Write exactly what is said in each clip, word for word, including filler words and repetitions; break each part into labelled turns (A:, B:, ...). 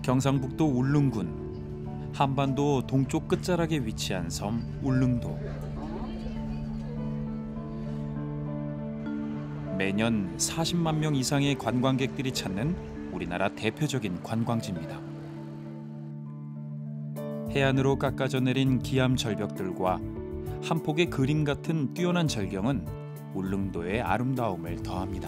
A: 경상북도 울릉군, 한반도 동쪽 끝자락에 위치한 섬 울릉도. 매년 사십만 명 이상의 관광객들이 찾는 우리나라 대표적인 관광지입니다. 해안으로 깎아져 내린 기암 절벽들과 한 폭의 그림 같은 뛰어난 절경은 울릉도의 아름다움을 더합니다.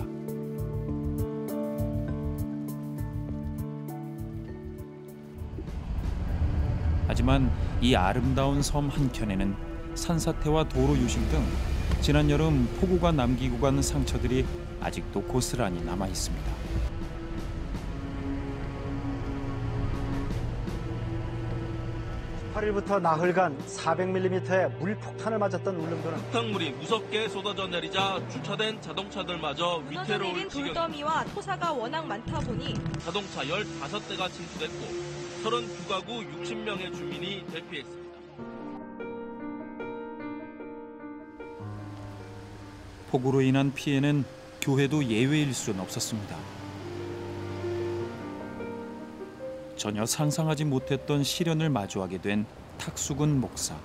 A: 하지만 이 아름다운 섬 한켠에는 산사태와 도로 유실 등 지난 여름 폭우가 남기고 간 상처들이 아직도 고스란히 남아 있습니다.
B: 팔 일부터 나흘간 사백 밀리미터의 물폭탄을 맞았던 울릉도는
C: 흙탕물이 무섭게 쏟아져 내리자 주차된 자동차들마저 위태로울
D: 내린
C: 지경.
D: 돌더미와 토사가 워낙 많다 보니
C: 자동차 열다섯 대가 침수됐고 서른두 가구 육십 명의 주민이 대피했습니다.
A: 폭우로 인한 피해는 교회도 예외일 수는 없었습니다. 전혀 상상하지 못했던 시련을 마주하게 된 탁수근 목사.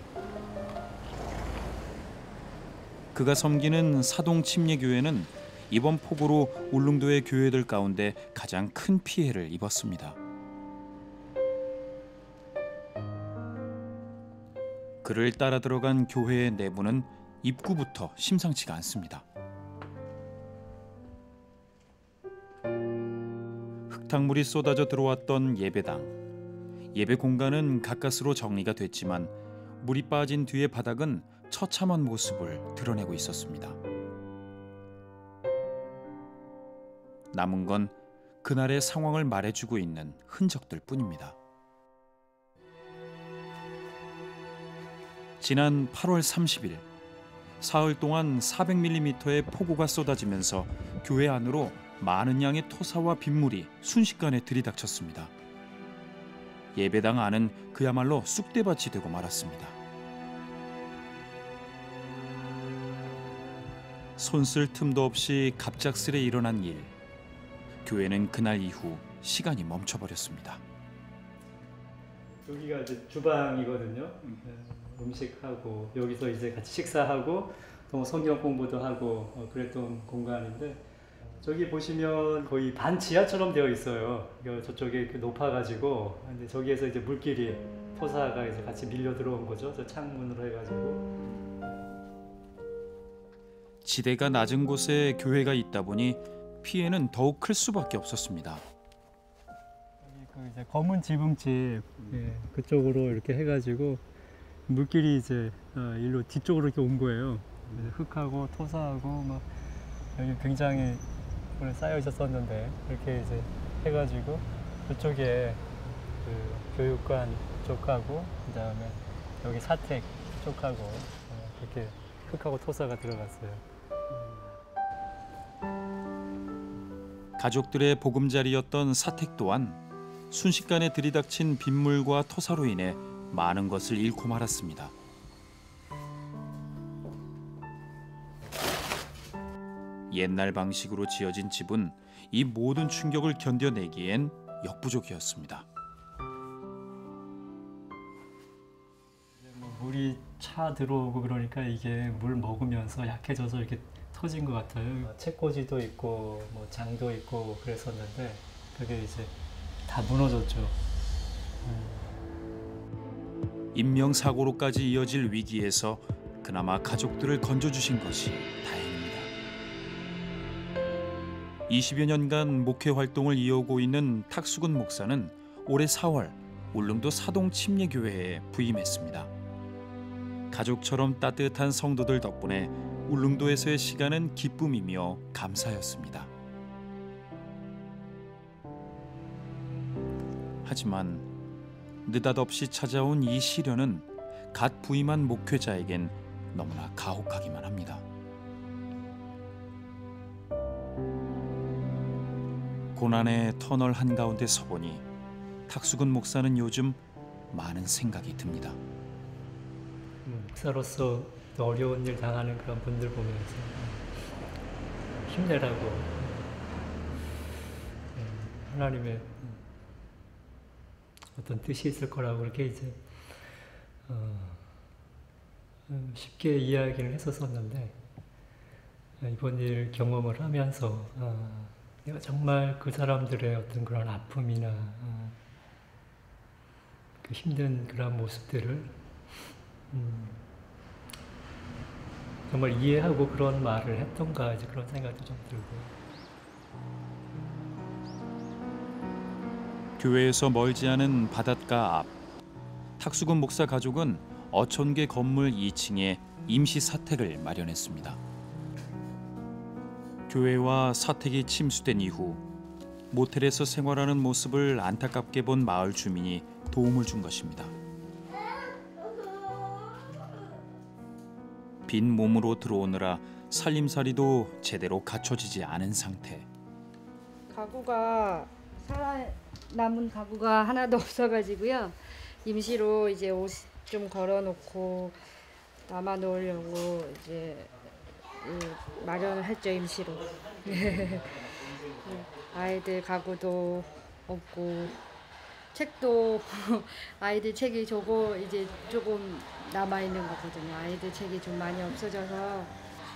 A: 그가 섬기는 사동 침례교회는 이번 폭우로 울릉도의 교회들 가운데 가장 큰 피해를 입었습니다. 그를 따라 들어간 교회의 내부는 입구부터 심상치가 않습니다. 흙탕물이 쏟아져 들어왔던 예배당. 예배 공간은 가까스로 정리가 됐지만 물이 빠진 뒤의 바닥은 처참한 모습을 드러내고 있었습니다. 남은 건 그날의 상황을 말해주고 있는 흔적들 뿐입니다. 지난 팔월 삼십일, 사흘 동안 사백 밀리미터의 폭우가 쏟아지면서 교회 안으로 많은 양의 토사와 빗물이 순식간에 들이닥쳤습니다. 예배당 안은 그야말로 쑥대밭이 되고 말았습니다. 손쓸 틈도 없이 갑작스레 일어난 일. 교회는 그날 이후 시간이 멈춰버렸습니다.
E: 여기가 이제 주방이거든요. 음식하고 여기서 이제 같이 식사하고 또 성경 공부도 하고 어, 그랬던 공간인데 저기 보시면 거의 반 지하처럼 되어 있어요. 저쪽에 이렇게 높아가지고 근데 저기에서 이제 물길이 토사가 이제 같이 밀려 들어온 거죠. 저 창문으로 해가지고.
A: 지대가 낮은 곳에 교회가 있다 보니 피해는 더욱 클 수밖에 없었습니다.
E: 그 이제 검은 지붕집 예, 그쪽으로 이렇게 해가지고 물길이 이제 어, 일로 뒤쪽으로 이렇게 온 거예요. 흙하고 토사하고 막 여기 굉장히 쌓여 있었었는데 이렇게 이제 해가지고 그쪽에 그 교육관 쪽하고 그다음에 여기 사택 쪽하고 어, 이렇게 흙하고 토사가 들어갔어요.
A: 가족들의 보금자리였던 사택 또한 순식간에 들이닥친 빗물과 토사로 인해 많은 것을 잃고 말았습니다. 옛날 방식으로 지어진 집은 이 모든 충격을 견뎌내기엔 역부족이었습니다.
E: 물이 차 들어오고 그러니까 이게 물 먹으면서 약해져서 이렇게 터진 것 같아요. 채꽂이도 있고 뭐 장도 있고 그랬었는데 그게 이제 다 무너졌죠.
A: 인명사고로까지 이어질 위기에서 그나마 가족들을 건져주신 것이 다행입니다. 이십여 년간 목회 활동을 이어오고 있는 탁수근 목사는 올해 사월 울릉도 사동 침례교회에 부임했습니다. 가족처럼 따뜻한 성도들 덕분에 울릉도에서의 시간은 기쁨이며 감사였습니다. 하지만 느닷없이 찾아온 이 시련은 갓 부임한 목회자에겐 너무나 가혹하기만 합니다. 고난의 터널 한가운데 서보니 탁수근 목사는 요즘 많은 생각이 듭니다.
E: 목사로서 어려운 일 당하는 그런 분들 보면서 힘내라고 하나님의 어떤 뜻이 있을 거라고 그렇게 이제 어, 쉽게 이야기를 했었었는데 이번 일 경험을 하면서 어, 내가 정말 그 사람들의 어떤 그런 아픔이나 어, 그 힘든 그런 모습들을 음, 정말 이해하고 그런 말을 했던가 이제 그런 생각도 좀 들고.
A: 교회에서 멀지 않은 바닷가 앞, 탁수근 목사 가족은 어촌계 건물 이 층에 임시 사택을 마련했습니다. 교회와 사택이 침수된 이후 모텔에서 생활하는 모습을 안타깝게 본 마을 주민이 도움을 준 것입니다. 빈 몸으로 들어오느라 살림살이도 제대로 갖춰지지 않은 상태.
F: 가구가 살아남은 가구가 하나도 없어가지고요. 임시로 이제 옷 좀 걸어놓고 남아 놓으려고 이제 마련을 했죠, 임시로. 아이들 가구도 없고 책도 아이들 책이 저거 이제 조금 남아 있는 거거든요. 아이들 책이 좀 많이 없어져서.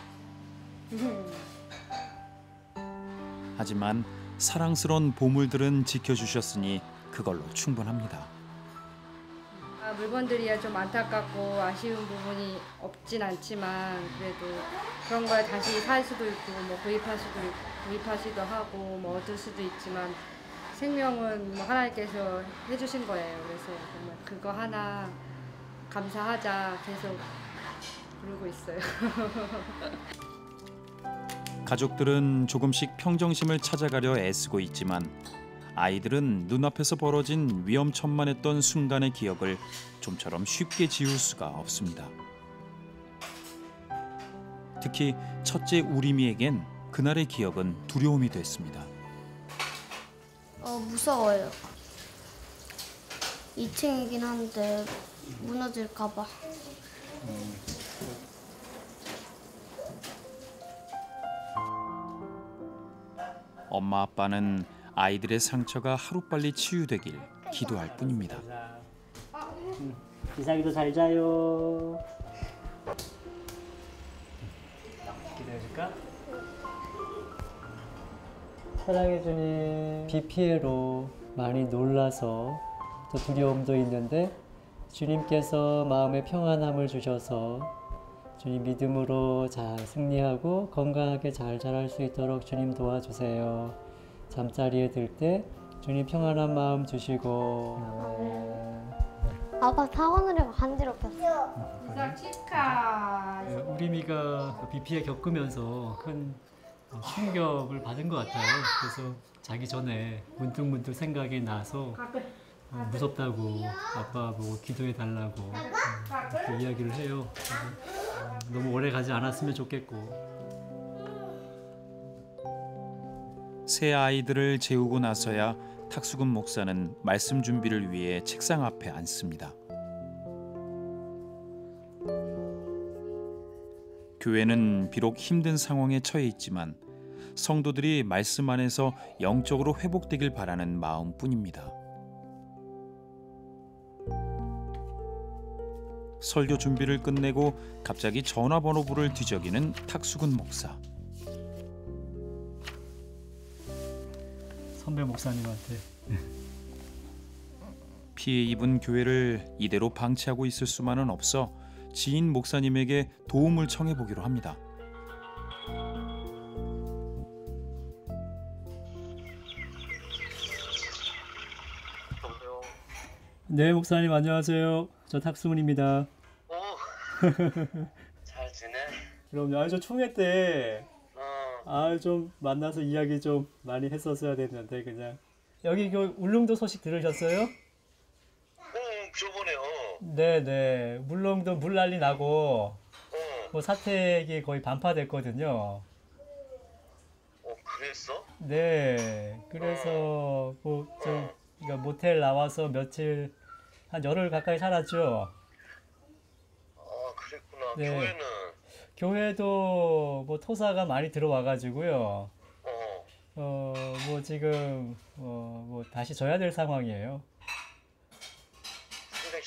A: 하지만 사랑스러운 보물들은 지켜주셨으니 그걸로 충분합니다.
F: 아, 물건들이야 좀 안타깝고 아쉬운 부분이 없진 않지만 그래도 그런 걸 다시 살 수도 있고 뭐 구입할 수도 있고 구입하시도 하고 뭐 얻을 수도 있지만 생명은 뭐 하나님께서 해주신 거예요. 그래서 정말 그거 하나 감사하자 계속 부르고 있어요.
A: 가족들은 조금씩 평정심을 찾아가려 애쓰고 있지만 아이들은 눈앞에서 벌어진 위험천만했던 순간의 기억을 좀처럼 쉽게 지울 수가 없습니다. 특히 첫째 우림이에겐 그날의 기억은 두려움이 됐습니다.
G: 어, 무서워요. 이 층이긴 한데 무너질까 봐.
A: 엄마 아빠는 아이들의 상처가 하루빨리 치유되길 기도할 뿐입니다.
E: 이상이도 잘 자요. 기도해줄까? 사랑해 주님, 비 피해로 많이 놀라서 또 두려움도 있는데 주님께서 마음의 평안함을 주셔서 주님 믿음으로 잘 승리하고 건강하게 잘 자랄 수 있도록 주님 도와주세요. 잠자리에 들 때 주님 평안한 마음 주시고.
G: 아빠 사원으로 간지럽혔어.
F: 부산 치카.
E: 우리미가 비 피해 겪으면서 큰 충격을 받은 것 같아요. 그래서 자기 전에 문득문득 생각이 나서 어, 무섭다고 아빠 보고 기도해 달라고 어, 이렇게 이야기를 해요. 어, 너무 오래 가지 않았으면 좋겠고.
A: 새 아이들을 재우고 나서야 탁수근 목사는 말씀 준비를 위해 책상 앞에 앉습니다. 교회는 비록 힘든 상황에 처해 있지만 성도들이 말씀 안에서 영적으로 회복되길 바라는 마음뿐입니다. 설교 준비를 끝내고 갑자기 전화번호부를 뒤적이는 탁수근 목사.
E: 선배 목사님한테.
A: 피해 입은 교회를 이대로 방치하고 있을 수만은 없어 지인 목사님에게 도움을 청해보기로 합니다.
E: 네, 목사님 안녕하세요. 저 탁수근입니다.
H: 오, 잘 지내?
E: 그럼요. 아, 저 총회 때
H: 어,
E: 아, 좀 만나서 이야기 좀 많이 했었어야 됐는데 그냥. 여기 그 울릉도 소식 들으셨어요?
H: 어, 저번에요.
E: 네네. 울릉도 물 난리 나고
H: 어,
E: 뭐 사택이 거의 반파됐거든요.
H: 어, 그랬어?
E: 네. 그래서 뭐좀 그러니까 모텔 나와서 며칠 한 열흘 가까이 살았죠.
H: 아, 그랬구나.
E: 네.
H: 교회는?
E: 교회도 뭐 토사가 많이 들어와가지고요.
H: 어,
E: 어, 뭐 지금 어, 뭐 다시 져야 될 상황이에요.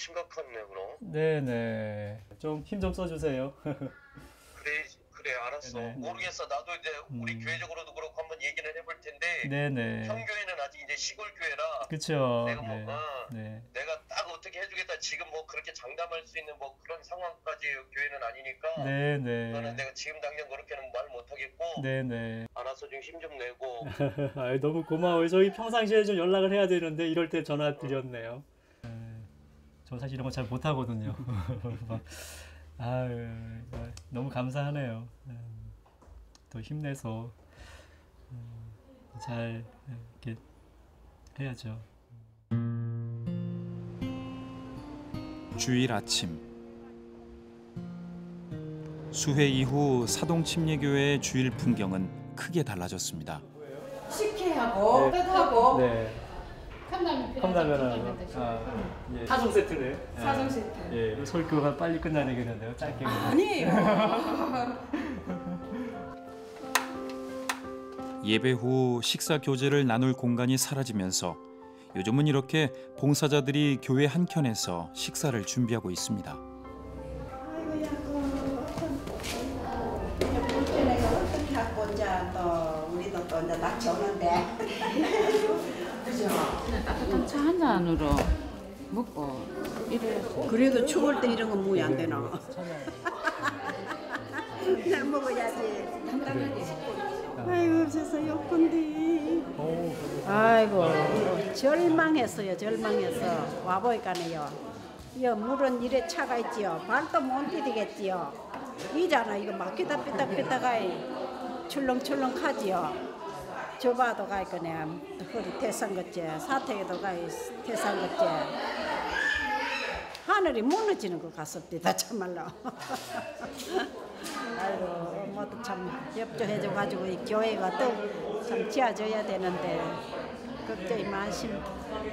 H: 심각하네 그럼.
E: 네네. 좀 힘 좀 써주세요.
H: 그래 그래 알았어.
E: 네네.
H: 모르겠어. 나도 이제 우리
E: 음.
H: 교회적으로도 그렇고 한번 얘기는 해볼 텐데.
E: 네네.
H: 형교회는 아직 이제 시골 교회라.
E: 그쵸.
H: 내가 뭐
E: 네.
H: 어,
E: 네.
H: 내가 딱 어떻게 해주겠다. 지금 뭐 그렇게 장담할 수 있는 뭐 그런 상황까지 교회는 아니니까.
E: 네네.
H: 그거는 내가 지금 당장 그렇게는 말 못하겠고.
E: 네네.
H: 알아서 좀 힘 좀 내고.
E: 아, 너무 고마워요. 저희 평상시에 좀 연락을 해야 되는데 이럴 때 전화 드렸네요. 네, 저 사실 이런 거 잘 못하거든요. 막, 아유, 너무 감사하네요. 더 힘내서 잘 이렇게 해야죠.
A: 주일 아침 수회 이후 사동 침례교회의 주일 풍경은 크게 달라졌습니다.
I: 식혜하고 끝하고
E: 네.
I: 컵라면
E: 컵라면하고 아, 예. 사종 세트네.
I: 사종 세트.
E: 예, 설교가 빨리 끝나야 되겠는데요. 짧게.
I: 아니에요.
A: 예배 후 식사 교제를 나눌 공간이 사라지면서 요즘은 이렇게 봉사자들이 교회 한켠에서 식사를 준비하고 있습니다.
J: 어떻게 하고 이제 또 우리도 또 이제 낯이 오는데. 그죠?
I: 그냥 따뜻한 차 한 잔으로 먹고 이래.
J: 그래도 추울 때 이런 건 무이 안 되나? 그냥 먹어야지. 아이고 없어서 욕건데. 아이고 절망했어요. 절망해서 와보니까네요. 이 물은 이래 차가 있지요. 발도 못 디디겠지요. 이잖아 이거 막히다 삐딱삐딱하이 출렁출렁하지요. 저봐도 가이 거네. 허리 태산것지 사택에도 가이 태산것지 하늘이 무너지는 것 같습니다. 참말로. 아이고 모두 참 협조해줘가지고 이 교회가 또 참 지어져야 되는데 걱정이 많습니다.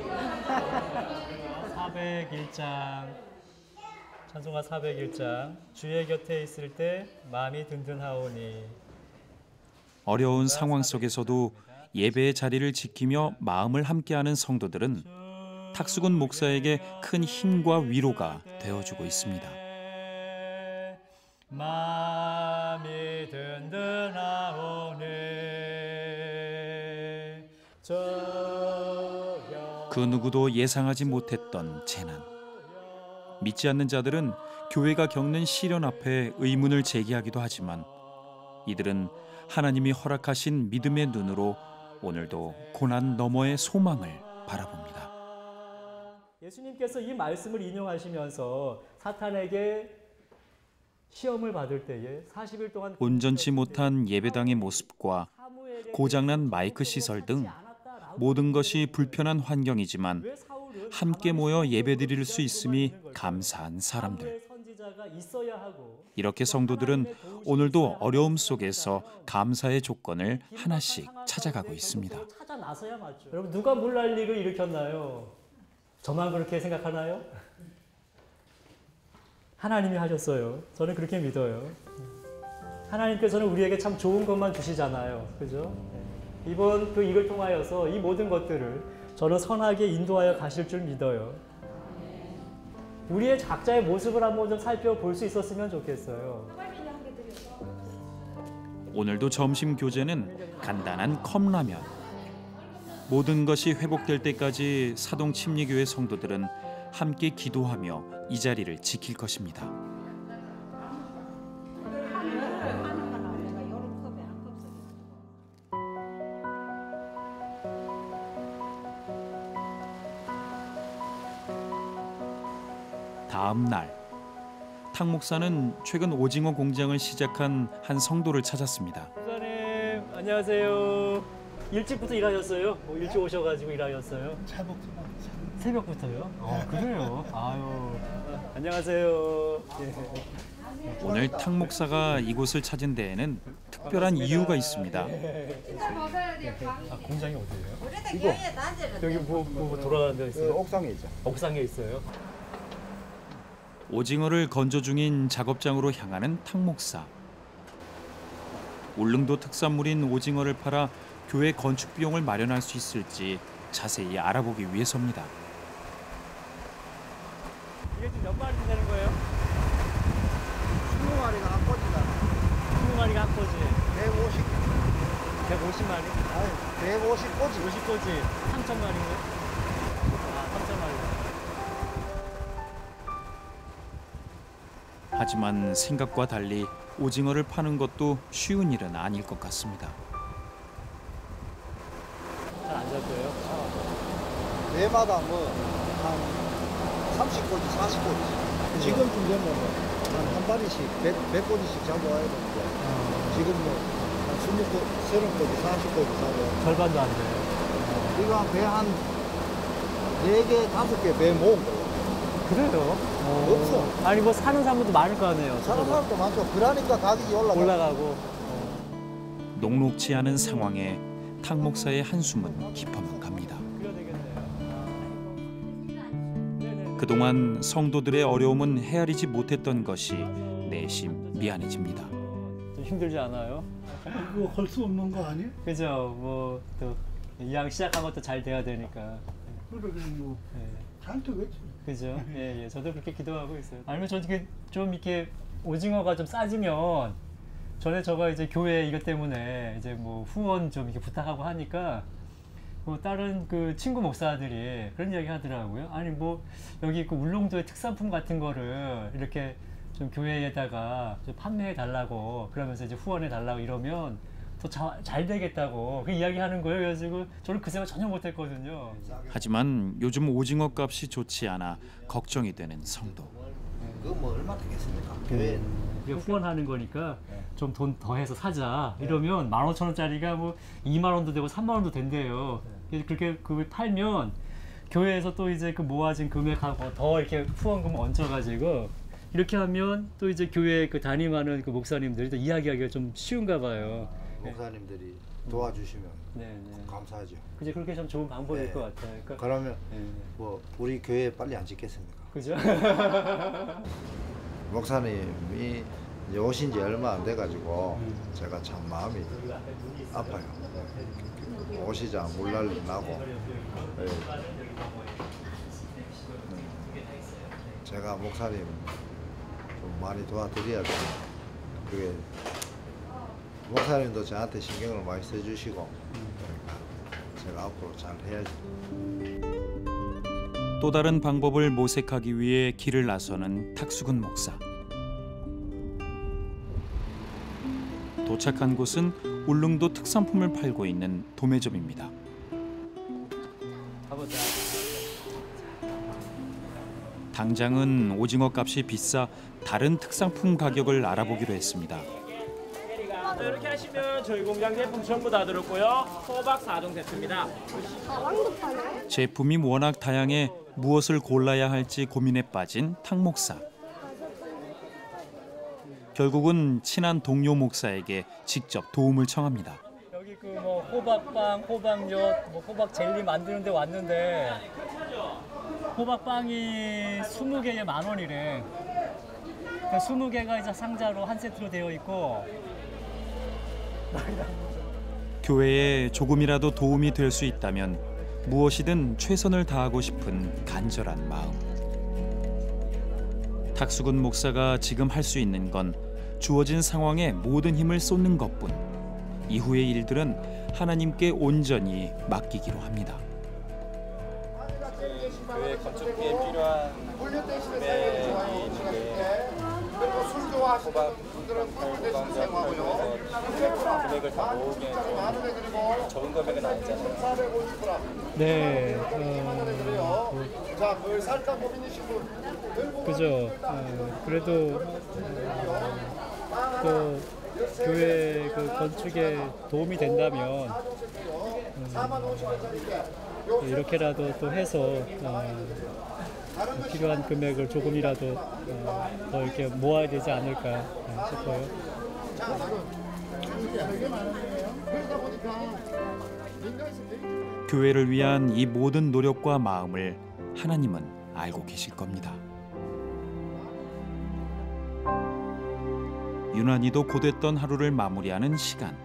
E: 사백일 장 찬송가 사백일 장 주의 곁에 있을 때 마음이 든든하오니.
A: 어려운 상황 속에서도 예배의 자리를 지키며 마음을 함께하는 성도들은 탁수근 목사에게 큰 힘과 위로가 되어주고 있습니다.
E: 마음이 든든하오니.
A: 그 누구도 예상하지 못했던 재난. 믿지 않는 자들은 교회가 겪는 시련 앞에 의문을 제기하기도 하지만 이들은 하나님이 허락하신 믿음의 눈으로 오늘도 고난 너머의 소망을 바라봅니다.
E: 예수님께서 이 말씀을 인용하시면서 사탄에게 시험을 받을 때에 사십 일 동안
A: 온전치 못한 예배당의 모습과 고장난 마이크 시설 등 모든 것이 불편한 환경이지만 함께 모여 예배드릴 수 있음이 감사한 사람들. 이렇게 성도들은 오늘도 어려움 속에서 감사의 조건을 하나씩 찾아가고 있습니다.
E: 여러분 누가 물난리를 일으켰나요? 저만 그렇게 생각하나요? 하나님이 하셨어요. 저는 그렇게 믿어요. 하나님께서는 우리에게 참 좋은 것만 주시잖아요. 그죠? 이번 그 일을 통하여서 이 모든 것들을 저는 선하게 인도하여 가실 줄 믿어요. 우리의 각자의 모습을 한번 좀 살펴볼 수 있었으면 좋겠어요.
A: 오늘도 점심 교제는 간단한 컵라면. 모든 것이 회복될 때까지 사동 침례교회 성도들은 함께 기도하며 이 자리를 지킬 것입니다. 다음 날, 탁 목사는 최근 오징어 공장을 시작한 한 성도를 찾았습니다.
E: 목사님 안녕하세요. 일찍부터 일하셨어요? 뭐 일찍 오셔가지고 일하셨어요?
K: 새벽부터.
E: 새벽부터요? 어, 그래요? 아유, 안녕하세요. 예.
A: 오늘 탁 목사가 이곳을 찾은 데에는 특별한 이유가 있습니다.
E: 아, 공장이 어디예요? 이거 여기 뭐, 뭐 돌아가는 데 있어요?
K: 옥상에 있죠.
E: 옥상에 있어요?
A: 오징어를 건조 중인 작업장으로 향하는 탁 목사. 울릉도 특산물인 오징어를 팔아 교회 건축 비용을 마련할 수 있을지 자세히 알아보기 위해서입니다.
E: 이게 지금 몇 마리 되는 거예요?
K: 스무 마리가 한 꼬지잖아.
E: 스무 마리가 한 꼬지.
K: 백오십.
E: 백오십 마리?
K: 아니, 백오십 꼬지.
E: 오십 꼬지. 삼천 마리인가요? 아, 삼천 마리.
A: 하지만 생각과 달리 오징어를 파는 것도 쉬운 일은 아닐 것 같습니다.
E: 잘 안 잡혀요?
K: 매마다 뭐 한 삼십 꼬지, 사십 꼬지. 지금쯤 되면 한, 한 마리씩 백, 백 꼬지씩 잡아와야 되는데
E: 어.
K: 지금 뭐한 스무 꼬지, 서른 꼬지, 사십 꼬지 잡아요.
E: 절반도 안 돼요.
K: 이거 한 배 한 네 개, 다섯 개 배 모은 거예요.
E: 그래요? 어.
K: 없어.
E: 아니 뭐 사는 사람도 많을 거 아니에요.
K: 사는 사람도 많죠. 그러니까 가격이 올라가고.
E: 올라가고.
A: 녹록지 않은 상황에 탁 목사의 한숨은 깊어만 갑니다. 그동안 성도들의 어려움은 헤아리지 못했던 것이 내심 미안해집니다.
E: 좀 힘들지 않아요?
K: 이거 할 수 없는 거 아니에요?
E: 그죠. 뭐 또 이왕 시작한 것도 잘 돼야 되니까.
K: 그래 뭐
E: 네.
K: 잘 되겠지.
E: 그죠. 예, 예. 저도 그렇게 기도하고 있어요. 아니면 저 이렇게 좀 이렇게 오징어가 좀 싸지면 전에 저가 이제 교회 이것 때문에 이제 뭐 후원 좀 이렇게 부탁하고 하니까 뭐 다른 그 친구 목사들이 그런 이야기 하더라고요. 아니 뭐 여기 그 울릉도의 특산품 같은 거를 이렇게 좀 교회에다가 좀 판매해 달라고 그러면서 이제 후원해 달라고 이러면 더 잘 되겠다고 그 이야기 하는 거예요. 그래가지고 저는 그 생각 전혀 못했거든요.
A: 하지만 요즘 오징어 값이 좋지 않아 걱정이 되는 성도.
K: 그거 뭐 얼마 되겠습니까? 교회
E: 이게 후원하는 거니까 좀 돈 더해서 사자 이러면 만 오천 원짜리가 뭐 이만 원도 되고 삼만 원도 된대요. 그렇게 그걸 팔면 교회에서 또 이제 그 모아진 금액하고 더 이렇게 후원금 얹어가지고 이렇게 하면 또 이제 교회 그 담임하는 그 목사님들이 또 이야기하기가 좀 쉬운가 봐요.
K: 목사님들이 도와주시면
E: 네, 네.
K: 감사하죠.
E: 그게 그렇게 좀 좋은 방법일
K: 네.
E: 것 같아요. 그러니까
K: 그러면
E: 네.
K: 뭐 우리 교회 빨리 안 짓겠습니까?
E: 그죠?
K: 목사님이 이제 오신 지 얼마 안 돼가지고 제가 참 마음이 아파요. 오시자 물난리 나고. 네. 제가 목사님 좀 많이 도와드려야죠. 그게 목사님도 저한테 신경을 많이 써주시고 그러니까 제가 앞으로 잘 해야죠.
A: 또 다른 방법을 모색하기 위해 길을 나서는 탁수근 목사. 도착한 곳은 울릉도 특산품을 팔고 있는 도매점입니다.
E: 가보자.
A: 당장은 오징어 값이 비싸 다른 특산품 가격을 알아보기로 했습니다.
L: 이렇게 하시면 저희 공장 제품 전부 다 들었고요. 호박 사 종 세트입니다.
A: 제품이 워낙 다양해 무엇을 골라야 할지 고민에 빠진 탁 목사. 결국은 친한 동료 목사에게 직접 도움을 청합니다.
E: 여기 그 뭐 호박빵, 호박엿, 뭐 호박 젤리 만드는 데 왔는데 호박빵이 스무 개에 만 원이래. 그 스무 개가 이제 상자로 한 세트로 되어 있고
A: 교회에 조금이라도 도움이 될 수 있다면 무엇이든 최선을 다하고 싶은 간절한 마음. 탁수근 목사가 지금 할 수 있는 건 주어진 상황에 모든 힘을 쏟는 것뿐. 이후의 일들은 하나님께 온전히 맡기기로 합니다.
M: 교회 건축기에 필요한 금액이 있는데 호박 금액을 다 모으기엔 좀 적은 금액은 아니잖아요.
E: 네. 어,
K: 자, 그걸 살짝 고민이신 분.
E: 그죠. 어, 그래도 어, 또 교회 그 건축에 도움이 된다면 음, 이렇게라도 또 해서 어, 필요한 금액을 조금이라도 어, 더 이렇게 모아야 되지 않을까 싶어요.
A: 교회를 위한 이 모든 노력과 마음을 하나님은 알고 계실 겁니다. 유난히도 고됐던 하루를 마무리하는 시간.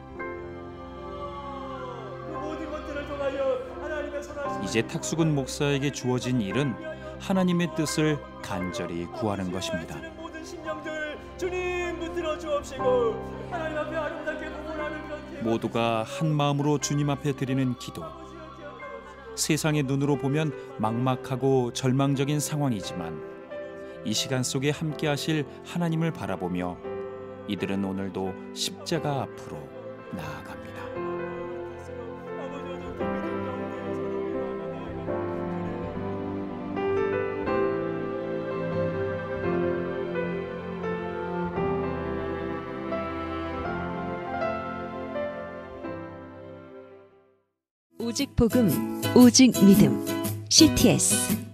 A: 이제 탁수근 목사에게 주어진 일은 하나님의 뜻을 간절히 구하는 것입니다.
L: 모든 심령들 주님 붙들어 주옵시고 하나님 앞에 아름답게 구원하는 것
A: 모두가 한 마음으로 주님 앞에 드리는 기도. 세상의 눈으로 보면 막막하고 절망적인 상황이지만 이 시간 속에 함께 하실 하나님을 바라보며 이들은 오늘도 십자가 앞으로 나아갑니다.
N: 오직 복음, 오직 믿음, 씨티에스